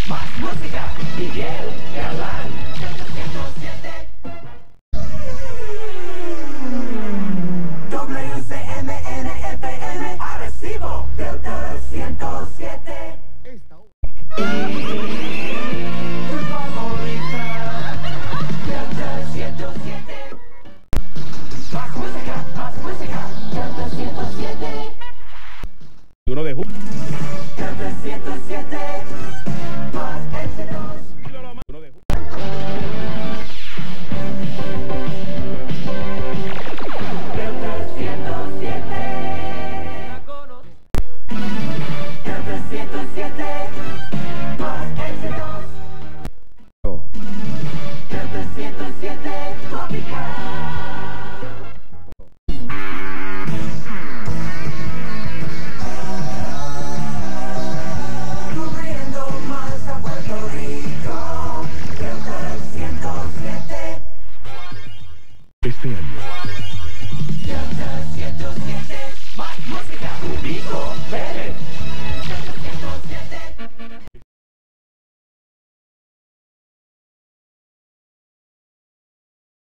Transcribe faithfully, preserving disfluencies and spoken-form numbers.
Más música, Miguel Galán. ciento siete. W C M N F M, Arecibo, Delta ciento siete. Esta tu favorita, Delta ciento siete. Más música, más música, Delta ciento siete. uno de julio. Delta ciento siete. Más éxitos. uno de julio. Delta ciento siete. La conoces. Delta ciento siete. Más éxitos. Delta ciento siete. Tropical. Cubriendo más a Puerto Rico. Delta ciento siete. Este año,